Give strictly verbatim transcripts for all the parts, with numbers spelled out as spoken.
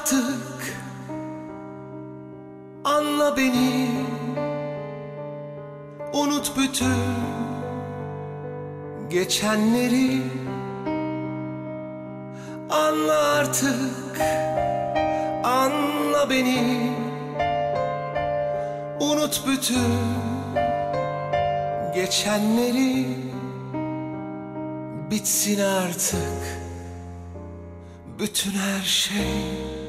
artık, anla beni. Unut bütün geçenleri. Anla artık, anla beni. Unut bütün geçenleri. Bitsin artık bütün her şey.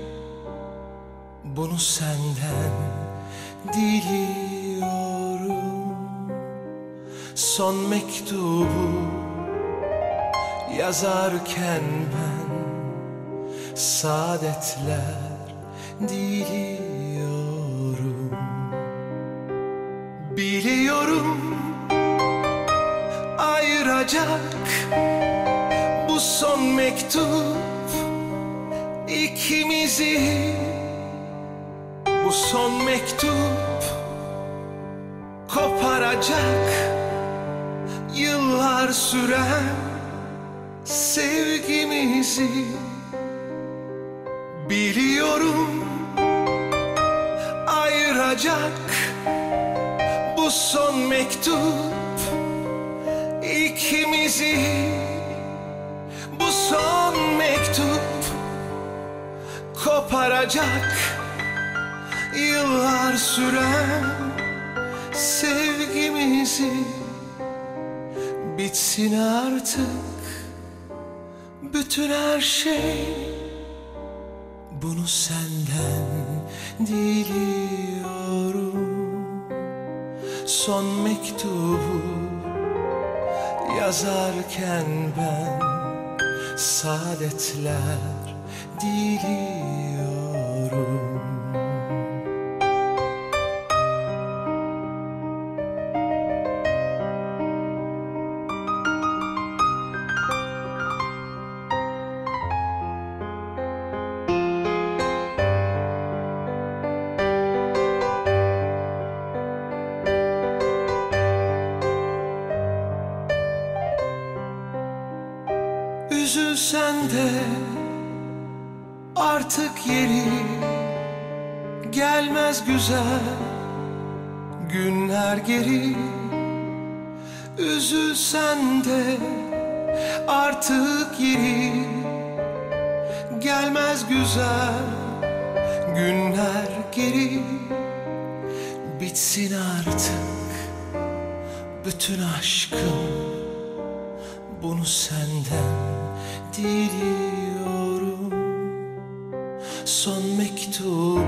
Bunu senden diliyorum. Son mektubu yazarken ben saadetler diliyorum. Biliyorum ayıracak bu son mektup ikimizi. Bu son mektup koparacak yıllar süren sevgimizi. Biliyorum ayıracak bu son mektup ikimizi. Bu son mektup koparacak yıllar süren sevgimizi. Bitsin artık bütün her şey. Bunu senden diliyorum. Son mektubu yazarken ben saadetler diliyorum. Üzülsen de artık yeri gelmez güzel günler geri. Üzülsen de artık yeri gelmez güzel günler geri. Bitsin artık bütün aşkım. Bunu senden diliyorum. Son mektubu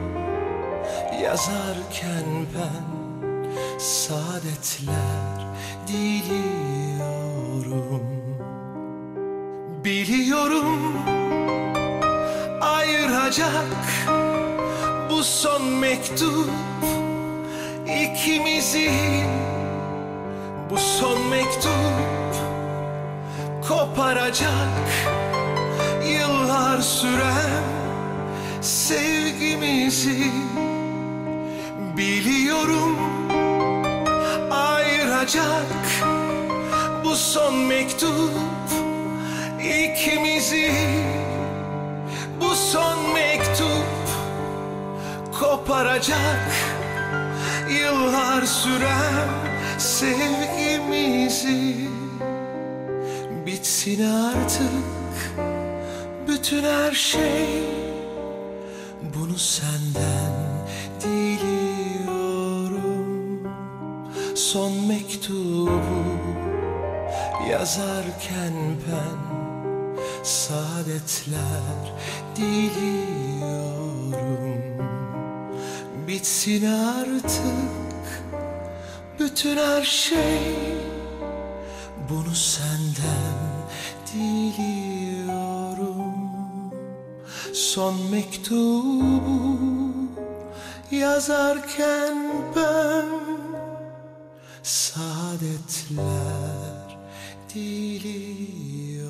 yazarken ben saadetler diliyorum. Biliyorum ayıracak bu son mektup ikimizi. Bu son mektup koparacak yıllar süren sevgimizi. Biliyorum ayıracak bu son mektup ikimizi. Bu son mektup koparacak yıllar süren sevgimizi. Bitsin artık bütün her şey. Bunu senden diliyorum. Son mektubu yazarken ben saadetler diliyorum. Bitsin artık bütün her şey. Bunu senden diliyorum. Son mektubu yazarken ben saadetler diliyorum.